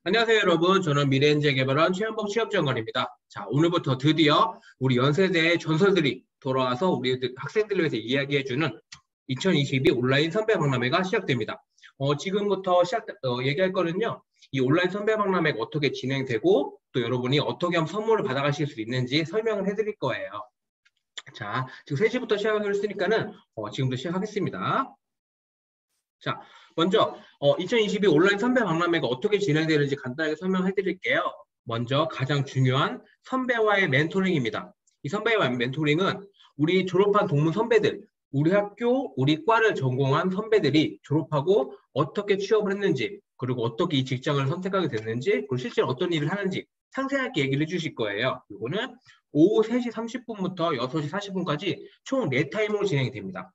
안녕하세요, 여러분. 저는 미래엔젤 개발원 최현복 취업지원관입니다. 자, 오늘부터 드디어 우리 연세대의 전설들이 돌아와서 우리 학생들을 위해서 이야기해주는 2022 온라인 선배박람회가 시작됩니다. 지금부터 얘기할 거는요, 이 온라인 선배박람회가 어떻게 진행되고 또 여러분이 어떻게 하면 선물을 받아가실 수 있는지 설명을 해드릴 거예요. 자, 지금 3시부터 시작을 했으니까는 지금부터 시작하겠습니다. 자, 먼저 2022 온라인 선배 박람회가 어떻게 진행되는지 간단하게 설명해 드릴게요. 먼저 가장 중요한 선배와의 멘토링입니다. 이 선배와의 멘토링은 우리 졸업한 동문 선배들, 우리 학교, 우리 과를 전공한 선배들이 졸업하고 어떻게 취업을 했는지, 그리고 어떻게 이 직장을 선택하게 됐는지, 그리고 실제로 어떤 일을 하는지 상세하게 얘기를 해주실 거예요. 이거는 오후 3시 30분부터 6시 40분까지 총 4타임으로 진행이 됩니다.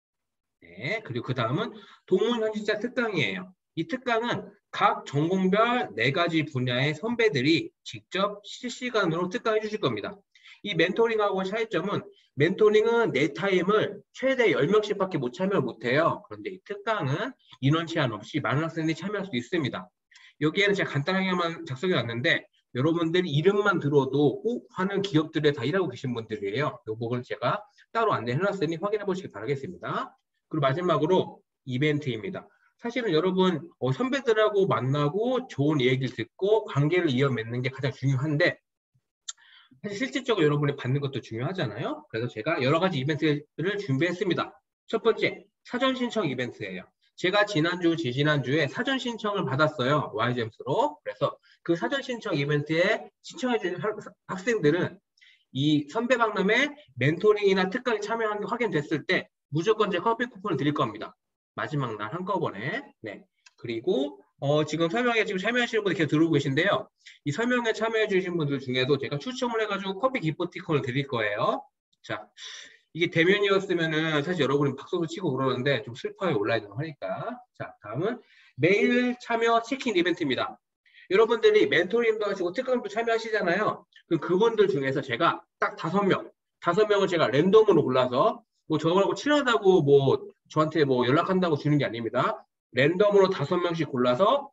네, 그리고 그 다음은 동문현실자 특강이에요. 이 특강은 각 전공별 4가지 분야의 선배들이 직접 실시간으로 특강해 주실 겁니다. 이 멘토링하고 차이점은 멘토링은 4타임을 최대 10명씩밖에 못 참여를 못해요. 그런데 이 특강은 인원 제한 없이 많은 학생들이 참여할 수 있습니다. 여기에는 제가 간단하게만 작성해 놨는데 여러분들이 이름만 들어도 꼭 하는 기업들에 다 일하고 계신 분들이에요. 이 부분을 제가 따로 안내해 놨으니 확인해 보시기 바라겠습니다. 그리고 마지막으로 이벤트입니다. 사실은 여러분 선배들하고 만나고 좋은 얘기를 듣고 관계를 이어맺는 게 가장 중요한데 사실 실질적으로 여러분이 받는 것도 중요하잖아요. 그래서 제가 여러 가지 이벤트를 준비했습니다. 첫 번째, 사전 신청 이벤트예요. 제가 지난주, 지지난주에 사전 신청을 받았어요. YGEMS로. 그래서 그 사전 신청 이벤트에 신청해 주신 학생들은 이 선배 박람회 멘토링이나 특강에 참여한 게 확인됐을 때 무조건 제 커피 쿠폰을 드릴 겁니다. 마지막 날 한꺼번에. 네. 그리고 지금 설명에 지금 참여하시는 분들 계속 들어오고 계신데요. 이 설명에 참여해 주신 분들 중에도 제가 추첨을 해가지고 커피 기프티콘을 드릴 거예요. 자, 이게 대면이었으면은 사실 여러분이 박수도 치고 그러는데 좀 슬퍼요. 온라인으로 하니까. 자, 다음은 메일 참여 치킨 이벤트입니다. 여러분들이 멘토링도 하시고 특강도 참여하시잖아요. 그분들 중에서 제가 딱 5명을 제가 랜덤으로 골라서 뭐 저하고 친하다고 뭐 저한테 뭐 연락한다고 주는 게 아닙니다. 랜덤으로 5명씩 골라서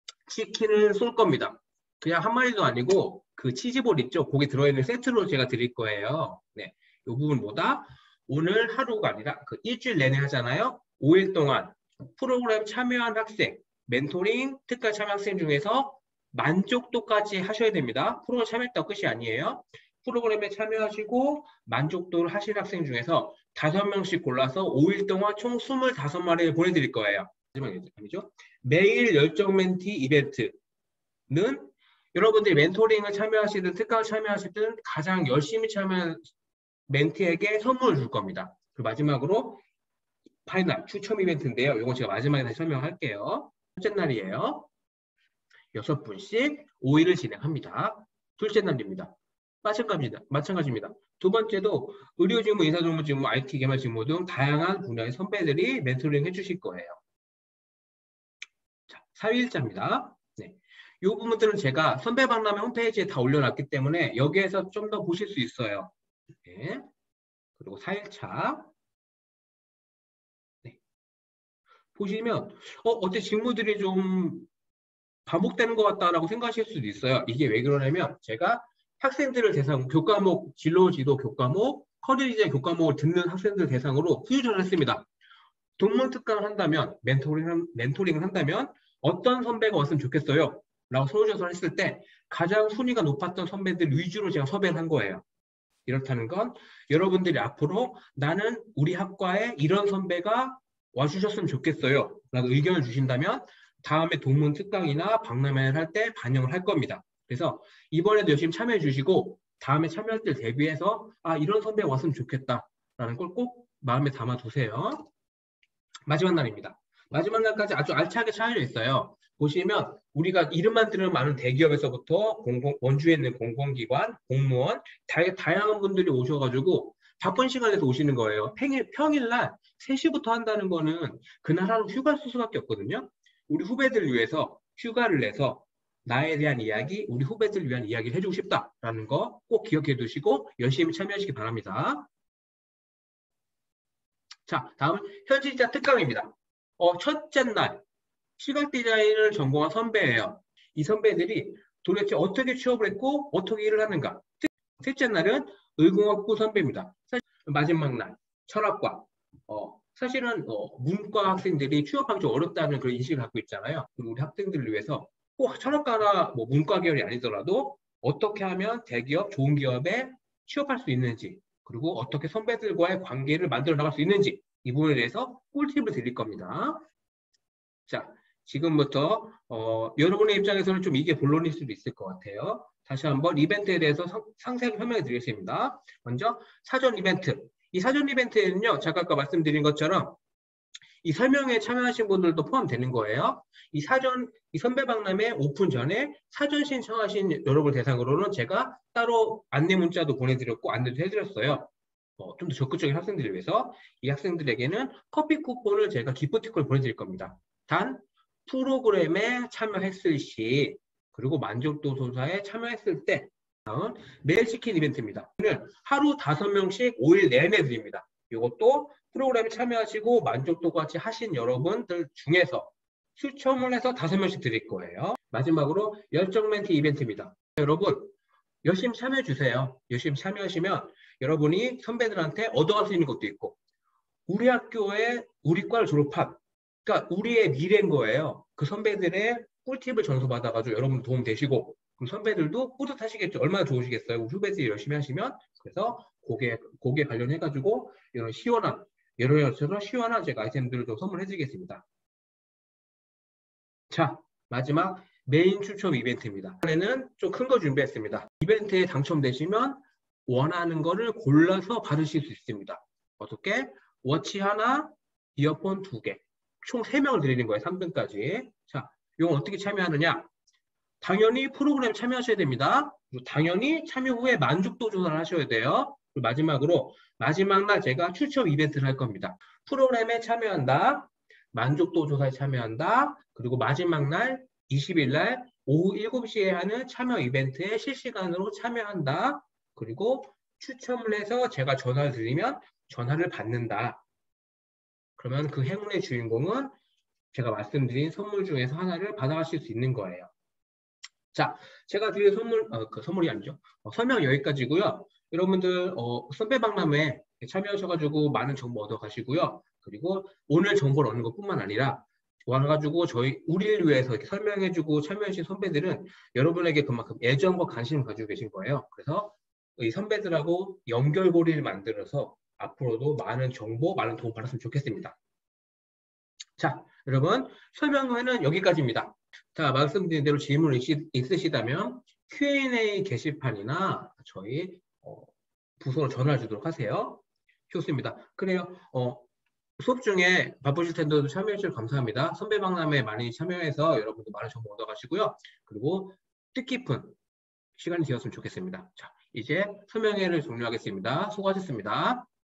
치킨을 쏠 겁니다. 그냥 한 마리도 아니고 그 치즈볼 있죠? 거기 들어있는 세트로 제가 드릴 거예요. 네, 이 부분 뭐다? 오늘 하루가 아니라 그 일주일 내내 하잖아요. 5일 동안 프로그램 참여한 학생, 멘토링, 특강 참여 학생 중에서 만족도까지 하셔야 됩니다. 프로그램 참여했다고 끝이 아니에요. 프로그램에 참여하시고 만족도를 하신 학생 중에서 5명씩 골라서 5일 동안 총 25마리를 보내드릴 거예요. 아니죠? 매일 열정 멘티 이벤트는 여러분들이 멘토링을 참여하시든 특강을 참여하시든 가장 열심히 참여한 멘티에게 선물을 줄 겁니다. 그리고 마지막으로 파이널 추첨 이벤트인데요. 이건 제가 마지막에 다시 설명할게요. 첫째 날이에요. 6분씩 5일을 진행합니다. 둘째 날입니다. 마찬가지입니다. 두 번째도 의료직무, 인사정보직무, IT 개발직무 등 다양한 분야의 선배들이 멘토링 해주실 거예요. 자, 4일자입니다. 네. 이 부분들은 제가 선배 박람회 홈페이지에 다 올려놨기 때문에 여기에서 좀 더 보실 수 있어요. 네. 그리고 4일차. 네. 보시면 어때 직무들이 좀 반복되는 것 같다라고 생각하실 수도 있어요. 이게 왜 그러냐면 제가 학생들을 대상 교과목, 진로지도 교과목, 커리어 디자인 교과목을 듣는 학생들 대상으로 퓨전을 했습니다. 동문 특강을 한다면, 멘토링을 한다면 어떤 선배가 왔으면 좋겠어요? 라고 설문조사를 했을 때 가장 순위가 높았던 선배들 위주로 제가 섭외를 한 거예요. 이렇다는 건 여러분들이 앞으로 나는 우리 학과에 이런 선배가 와주셨으면 좋겠어요. 라고 의견을 주신다면 다음에 동문 특강이나 박람회를 할 때 반영을 할 겁니다. 그래서 이번에도 열심히 참여해 주시고 다음에 참여할 때 대비해서 이런 선배가 왔으면 좋겠다라는 걸 꼭 마음에 담아 두세요. 마지막 날입니다. 마지막 날까지 아주 알차게 차려져 있어요. 보시면 우리가 이름만 들으면 많은 대기업에서부터 원주에 있는 공공기관, 공무원, 다양한 분들이 오셔가지고 바쁜 시간에서 오시는 거예요. 평일날 3시부터 한다는 거는 그날 하루 휴가 쓸 수밖에 없거든요. 우리 후배들을 위해서 휴가를 내서 나에 대한 이야기, 우리 후배들을 위한 이야기를 해주고 싶다라는 거 꼭 기억해 두시고 열심히 참여하시기 바랍니다. 자, 다음은 현실자 특강입니다. 첫째 날, 시각 디자인을 전공한 선배예요. 이 선배들이 도대체 어떻게 취업을 했고 어떻게 일을 하는가. 셋째 날은 의공학부 선배입니다. 사실 마지막 날 철학과. 사실은 문과 학생들이 취업하기 좀 어렵다는 그런 인식을 갖고 있잖아요. 우리 학생들을 위해서 꼭 철학과나 뭐 문과 계열이 아니더라도 어떻게 하면 대기업, 좋은 기업에 취업할 수 있는지, 그리고 어떻게 선배들과의 관계를 만들어 나갈 수 있는지, 이 부분에 대해서 꿀팁을 드릴 겁니다. 자, 지금부터 여러분의 입장에서는 좀 이게 본론일 수도 있을 것 같아요. 다시 한번 이벤트에 대해서 상세하게 설명해 드리겠습니다. 먼저 사전 이벤트. 이 사전 이벤트에는요, 제가 아까 말씀드린 것처럼 이 설명회에 참여하신 분들도 포함되는 거예요. 이 선배 박람회 오픈 전에 사전 신청하신 여러분 대상으로는 제가 따로 안내 문자도 보내드렸고 안내도 해드렸어요. 좀 더 적극적인 학생들을 위해서 이 학생들에게는 커피 쿠폰을 제가 기프티콘을 보내드릴 겁니다. 단 프로그램에 참여했을 시, 그리고 만족도 조사에 참여했을 때 매일 치킨 이벤트입니다. 하루 5명씩 5일 내내 드립니다. 이것도 프로그램에 참여하시고 만족도가 같이 하신 여러분들 중에서 추첨을 해서 5명씩 드릴 거예요. 마지막으로 열정 멘트 이벤트입니다. 여러분 열심히 참여해 주세요. 열심히 참여하시면 여러분이 선배들한테 얻어갈 수 있는 것도 있고, 우리 학교에 우리 과를 졸업한, 그러니까 우리의 미래인 거예요. 그 선배들의 꿀팁을 전수받아가지고 여러분 도움 되시고, 그럼 선배들도 뿌듯하시겠죠. 얼마나 좋으시겠어요. 우리 후배들이 열심히 하시면. 그래서 거기에 관련해가지고 이런 여러분처럼 시원한 제가 아이템들을 좀 선물해드리겠습니다. 자, 마지막 메인 추첨 이벤트입니다. 이번에는 좀 큰 거 준비했습니다. 이벤트에 당첨되시면 원하는 거를 골라서 받으실 수 있습니다. 어떻게? 워치 하나, 이어폰 2개. 총 3명을 드리는 거예요. 3등까지. 자, 이건 어떻게 참여하느냐? 당연히 프로그램 참여하셔야 됩니다. 그리고 당연히 참여 후에 만족도 조사를 하셔야 돼요. 그리고 마지막으로 마지막 날 제가 추첨 이벤트를 할 겁니다. 프로그램에 참여한다, 만족도 조사에 참여한다, 그리고 마지막 날 20일 날 오후 7시에 하는 참여 이벤트에 실시간으로 참여한다. 그리고 추첨을 해서 제가 전화를 드리면 전화를 받는다. 그러면 그 행운의 주인공은 제가 말씀드린 선물 중에서 하나를 받아가실 수 있는 거예요. 자, 제가 드릴 선물이 아니죠. 설명 여기까지고요. 여러분들 선배 박람회 참여하셔가지고 많은 정보 얻어가시고요. 그리고 오늘 정보를 얻는 것뿐만 아니라 와가지고 우리를 위해서 이렇게 설명해주고 참여해주신 선배들은 여러분에게 그만큼 애정과 관심을 가지고 계신 거예요. 그래서 이 선배들하고 연결고리를 만들어서 앞으로도 많은 정보, 많은 도움 받았으면 좋겠습니다. 자, 여러분 설명회는 여기까지입니다. 자, 말씀드린 대로 질문 있으시다면 Q&A 게시판이나 저희 부서로 전화 주도록 하세요. 좋습니다. 그래요. 수업 중에 바쁘실 텐데도 참여해 주셔서 감사합니다. 선배 박람회 많이 참여해서 여러분도 많은 정보 얻어가시고요. 그리고 뜻깊은 시간이 되었으면 좋겠습니다. 자, 이제 설명회를 종료하겠습니다. 수고하셨습니다.